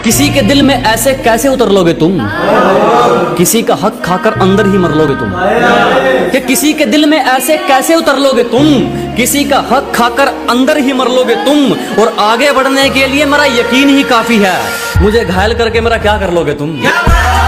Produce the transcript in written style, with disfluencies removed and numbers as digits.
किसी के दिल में ऐसे कैसे उतर लोगे तुम, किसी का हक खाकर अंदर ही मर लोगे तुम। कि किसी के दिल में ऐसे कैसे उतर लोगे तुम, किसी का हक खाकर अंदर ही मर लोगे तुम। और आगे बढ़ने के लिए मेरा यकीन ही काफी है, मुझे घायल करके मेरा क्या कर लोगे तुम।